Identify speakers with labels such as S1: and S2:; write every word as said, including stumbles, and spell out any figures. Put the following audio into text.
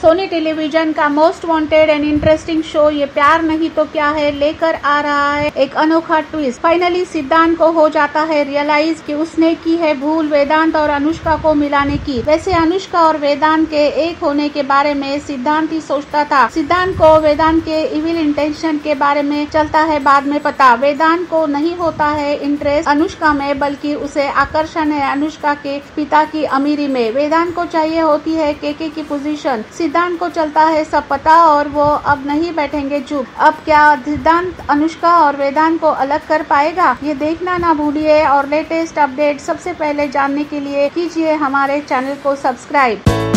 S1: Soni television का most wanted and interesting show ये प्यार नहीं तो क्या है लेकर आ रहा है एक अनोखा ट्विस्ट। फाइनली सिद्धांत को हो जाता है रियलाइज कि उसने की है भूल वेदांत और अनुष्का को मिलाने की। वैसे अनुष्का और वेदांत के एक होने के बारे में सिद्धांत ही सोचता था। सिद्धांत को वेदांत के इविल इंटेंशन के बारे में चलता है बाद में पता। वेदांत को नहीं होता है इंटरेस्ट अनुष्का में, बल्कि उसे आकर्षण है अनुष्का के पिता की अमीरी में। वेदांत को चाहिए होती है केके की पोजीशन। सिद्धांत को चलता है सब पता और वो अब नहीं बैठेंगे चुप। अब क्या सिद्धांत अनुष्का और वेदांत को अलग कर पाएगा, ये देखना ना भूलिए। और लेटेस्ट अपडेट सबसे पहले जानने के लिए कीजिए हमारे चैनल को सब्सक्राइब।